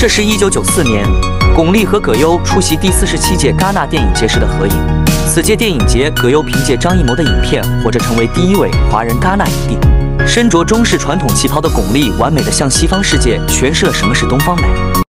这是1994年，巩俐和葛优出席第47届戛纳电影节时的合影。此届电影节，葛优凭借张艺谋的影片《活着》成为第1位华人戛纳影帝。身着中式传统旗袍的巩俐，完美的向西方世界诠释了什么是东方美。